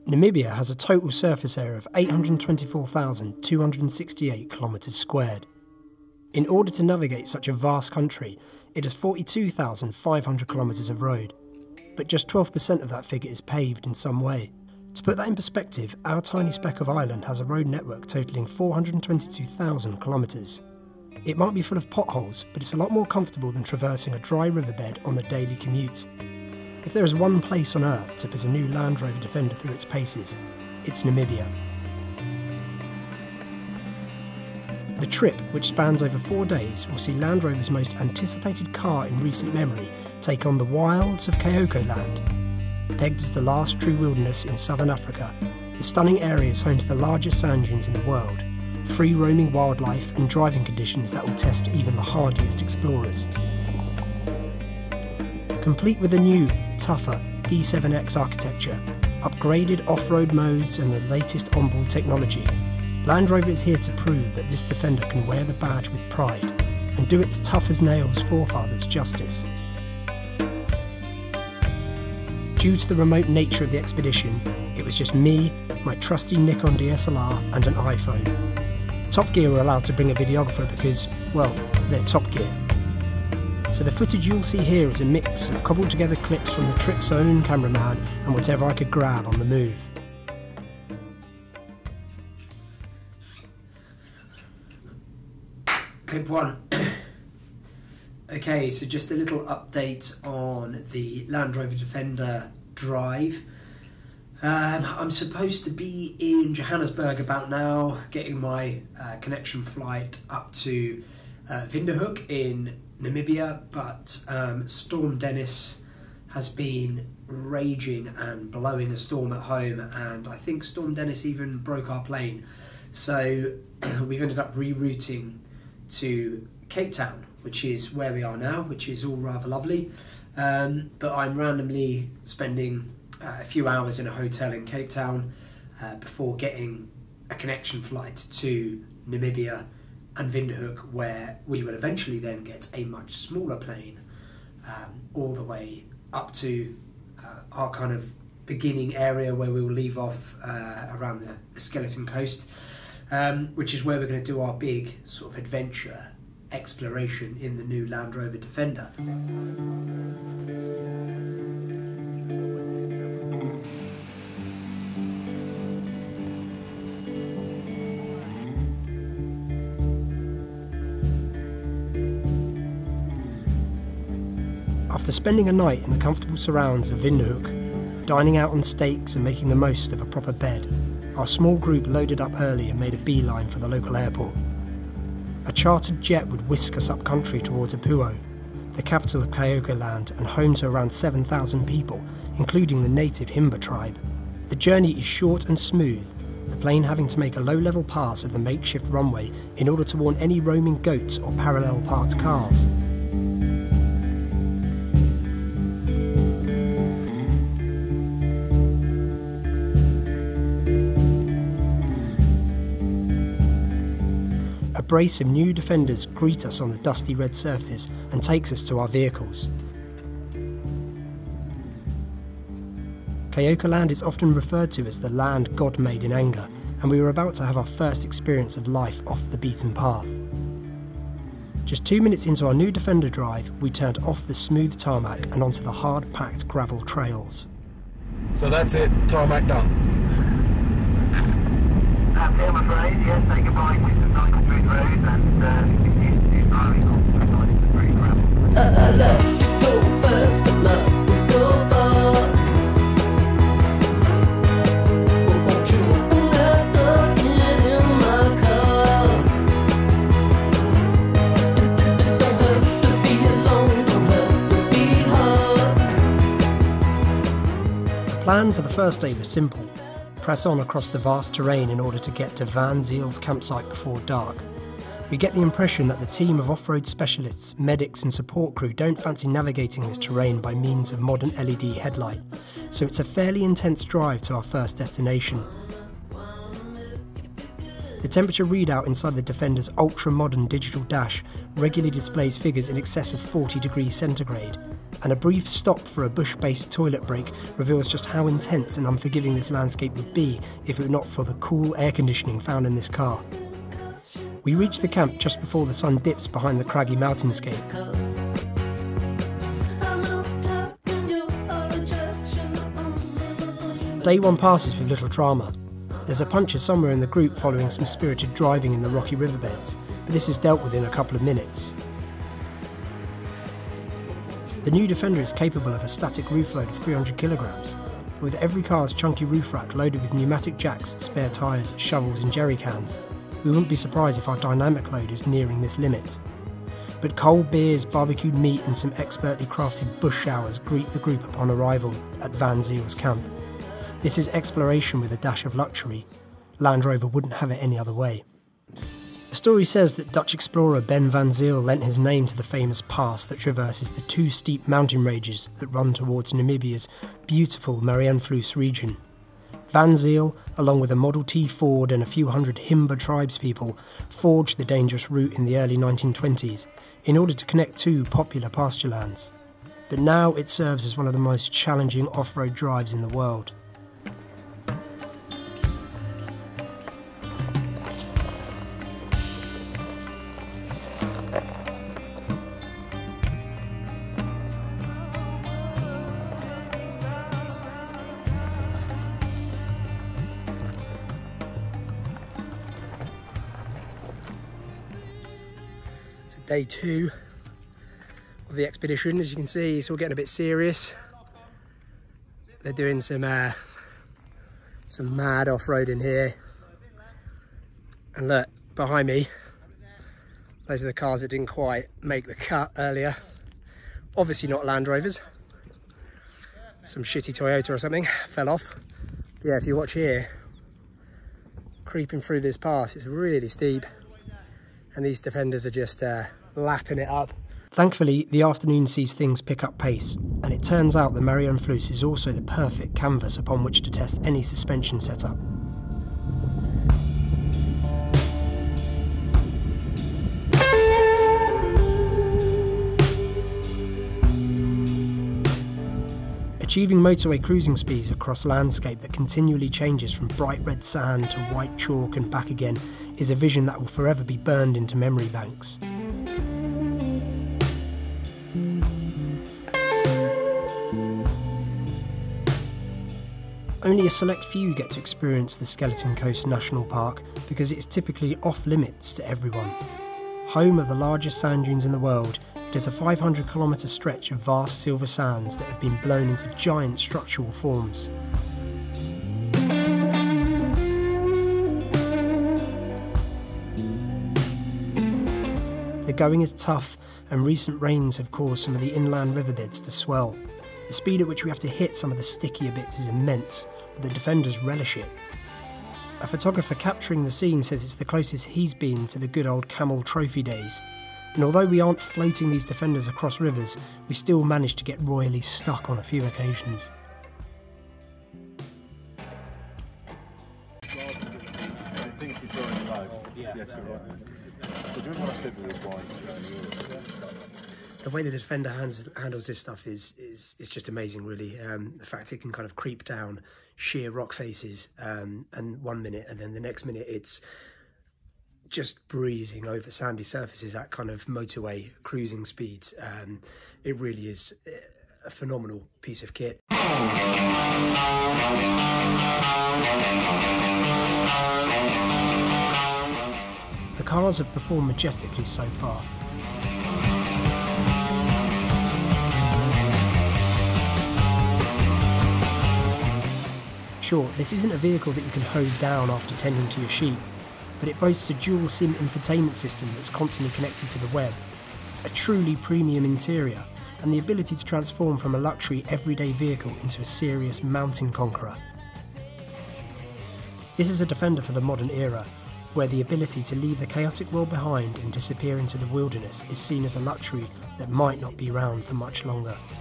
Namibia has a total surface area of 824,268 kilometres squared. In order to navigate such a vast country, it has 42,500 kilometres of road, but just 12% of that figure is paved in some way. To put that in perspective, our tiny speck of Ireland has a road network totalling 422,000 kilometres. It might be full of potholes, but it's a lot more comfortable than traversing a dry riverbed on the daily commute. If there is one place on Earth to put a new Land Rover Defender through its paces, it's Namibia. The trip, which spans over 4 days, will see Land Rover's most anticipated car in recent memory take on the wilds of Kyoko Land. Pegged as the last true wilderness in southern Africa, the stunning area is home to the largest sand dunes in the world, free-roaming wildlife and driving conditions that will test even the hardiest explorers. Complete with a new, tougher D7X architecture, upgraded off-road modes and the latest onboard technology, Land Rover is here to prove that this Defender can wear the badge with pride and do its tough-as-nails forefathers justice. Due to the remote nature of the expedition, it was just me, my trusty Nikon DSLR and an iPhone. Top Gear were allowed to bring a videographer because, well, they're Top Gear. So the footage you'll see here is a mix of cobbled together clips from the trip's own cameraman and whatever I could grab on the move. Clip 1. Okay, so just a little update on the Land Rover Defender drive. I'm supposed to be in Johannesburg about now, getting my connection flight up to Windhoek in Namibia, but Storm Dennis has been raging and blowing a storm at home, and I think Storm Dennis even broke our plane. So we've ended up rerouting to Cape Town, which is where we are now, which is all rather lovely. But I'm randomly spending a few hours in a hotel in Cape Town before getting a connection flight to Namibia and Windhoek, where we will eventually then get a much smaller plane all the way up to our kind of beginning area where we will leave off around the Skeleton Coast, which is where we're going to do our big sort of adventure exploration in the new Land Rover Defender. After spending a night in the comfortable surrounds of Windhoek, dining out on steaks and making the most of a proper bed, our small group loaded up early and made a beeline for the local airport. A chartered jet would whisk us up country towards Apuo, the capital of Kyoko Land and home to around 7,000 people, including the native Himba tribe. The journey is short and smooth, the plane having to make a low-level pass of the makeshift runway in order to warn any roaming goats or parallel parked cars. A brace of new Defenders greet us on the dusty red surface and takes us to our vehicles. Kyoko Land is often referred to as the land God made in anger, and we were about to have our first experience of life off the beaten path. Just 2 minutes into our new Defender drive, we turned off the smooth tarmac and onto the hard-packed gravel trails. So that's it, tarmac done. I'm afraid, yes, say goodbye to the cycle through the road and it's driving on the pretty gravel. I love to go fast, I love to go far. But won't you open that door, get in my car? Don't have to be alone, don't have to be hard. The plan for the first day was simple. Press on across the vast terrain in order to get to Van Ziel's campsite before dark. We get the impression that the team of off-road specialists, medics and support crew don't fancy navigating this terrain by means of modern LED headlight, so it's a fairly intense drive to our first destination. The temperature readout inside the Defender's ultra-modern digital dash regularly displays figures in excess of 40 degrees centigrade, and a brief stop for a bush-based toilet break reveals just how intense and unforgiving this landscape would be if it were not for the cool air conditioning found in this car. We reach the camp just before the sun dips behind the craggy mountainscape. Day one passes with little drama. There's a puncture somewhere in the group following some spirited driving in the rocky riverbeds, but this is dealt with in a couple of minutes. The new Defender is capable of a static roof load of 300 kilograms, but with every car's chunky roof rack loaded with pneumatic jacks, spare tyres, shovels and jerry cans, we wouldn't be surprised if our dynamic load is nearing this limit. But cold beers, barbecued meat and some expertly crafted bush showers greet the group upon arrival at Van Ziel's camp. This is exploration with a dash of luxury. Land Rover wouldn't have it any other way. The story says that Dutch explorer Ben van Zyl lent his name to the famous pass that traverses the two steep mountain ranges that run towards Namibia's beautiful Marianvlus region. Van Zyl, along with a Model T Ford and a few hundred Himba tribespeople, forged the dangerous route in the early 1920s in order to connect two popular pasture lands. But now it serves as one of the most challenging off-road drives in the world. Day two of the expedition. As you can see, it's all getting a bit serious. They're doing some mad off-roading here. And look, behind me, those are the cars that didn't quite make the cut earlier. Obviously not Land Rovers. Some shitty Toyota or something fell off. But yeah, if you watch here, creeping through this pass, it's really steep. And these Defenders are just lapping it up. Thankfully, the afternoon sees things pick up pace, and it turns out the Marianvlus is also the perfect canvas upon which to test any suspension setup. Achieving motorway cruising speeds across landscape that continually changes from bright red sand to white chalk and back again is a vision that will forever be burned into memory banks. Only a select few get to experience the Skeleton Coast National Park because it is typically off limits to everyone. Home of the largest sand dunes in the world, it is a 500-kilometre stretch of vast silver sands that have been blown into giant structural forms. The going is tough, and recent rains have caused some of the inland riverbeds to swell. The speed at which we have to hit some of the stickier bits is immense, but the Defenders relish it. A photographer capturing the scene says it's the closest he's been to the good old camel trophy days. And although we aren't floating these Defenders across rivers, we still manage to get royally stuck on a few occasions. The way the Defender handles this stuff is just amazing, really. The fact it can kind of creep down sheer rock faces, and 1 minute, and then the next minute it's just breezing over sandy surfaces at kind of motorway cruising speeds. It really is a phenomenal piece of kit. The cars have performed majestically so far. Sure, this isn't a vehicle that you can hose down after tending to your sheep, but it boasts a dual SIM infotainment system that's constantly connected to the web, a truly premium interior, and the ability to transform from a luxury everyday vehicle into a serious mountain conqueror. This is a Defender for the modern era, where the ability to leave the chaotic world behind and disappear into the wilderness is seen as a luxury that might not be around for much longer.